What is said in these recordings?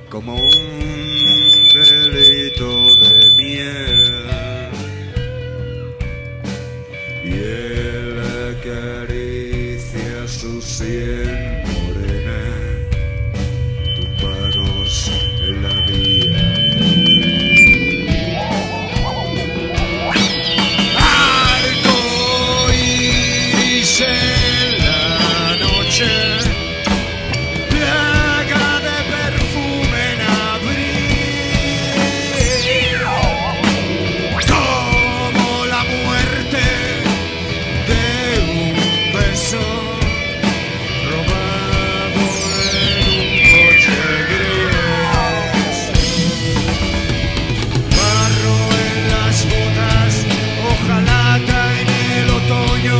como un delito de miel, y él acaricia su sien morena, tumbados en la vía. Arco iris en la noche, plaga de perfume en abril, como la muerte de un beso robado en un coche gris. Barro en las botas, hojalata en el otoño.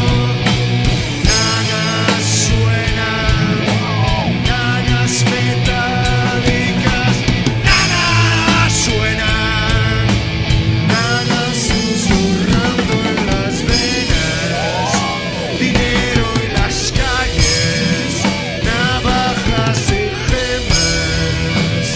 Nanas suenan, nanas metálicas. Nanas suenan, nanas susurrando en las venas. Dinero en las calles, navajas y gemas.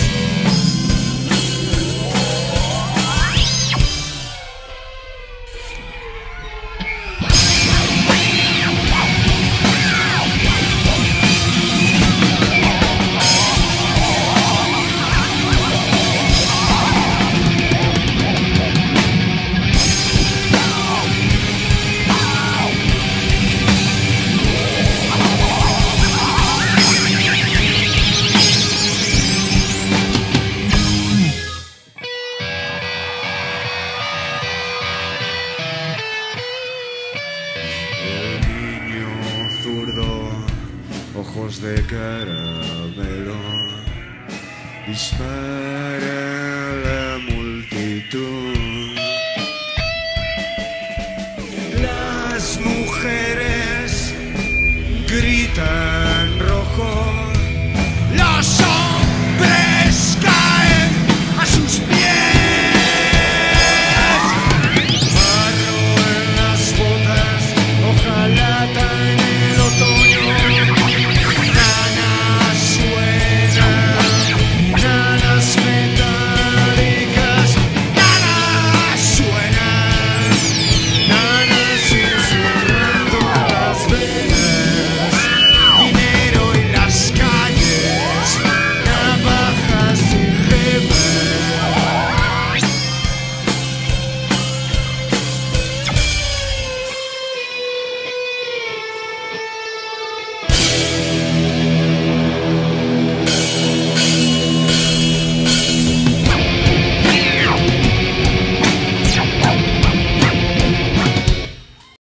El niño zurdo, ojos de caramelo, dispara